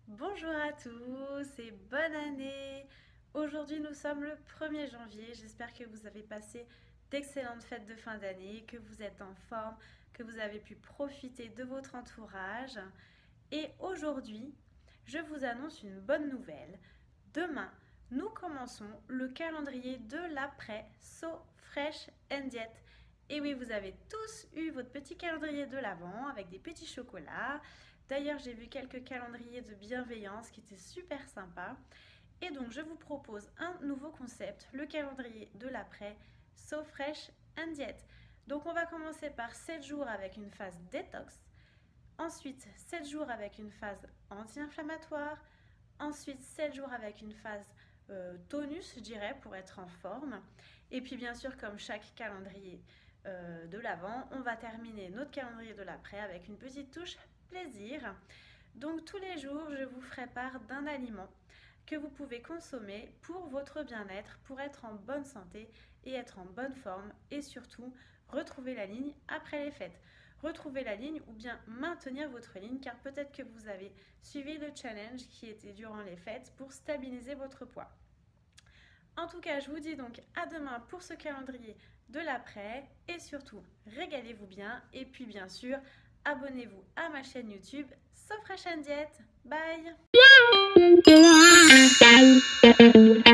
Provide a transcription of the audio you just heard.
Bonjour à tous et bonne année. Aujourd'hui nous sommes le 1er janvier. J'espère que vous avez passé d'excellentes fêtes de fin d'année, que vous êtes en forme, que vous avez pu profiter de votre entourage. Et aujourd'hui, je vous annonce une bonne nouvelle. Demain, nous commençons le calendrier de l'après So Fresh and Diet. Et oui, vous avez tous eu votre petit calendrier de l'Avent avec des petits chocolats. D'ailleurs, j'ai vu quelques calendriers de bienveillance qui étaient super sympas. Et donc, je vous propose un nouveau concept, le calendrier de l'après So Fresh and Diet. Donc, on va commencer par 7 jours avec une phase détox. Ensuite, 7 jours avec une phase anti-inflammatoire. Ensuite, 7 jours avec une phase tonus, je dirais, pour être en forme. Et puis, bien sûr, comme chaque calendrier de l'avant, on va terminer notre calendrier de l'après avec une petite touche plaisir. Donc, tous les jours, je vous ferai part d'un aliment que vous pouvez consommer pour votre bien-être, pour être en bonne santé et être en bonne forme et surtout retrouver la ligne après les fêtes. Retrouver la ligne ou bien maintenir votre ligne car peut-être que vous avez suivi le challenge qui était durant les fêtes pour stabiliser votre poids. En tout cas, je vous dis donc à demain pour ce calendrier de l'après et surtout régalez-vous bien et puis bien sûr abonnez-vous à ma chaîne YouTube So Fresh and Diet. Bye.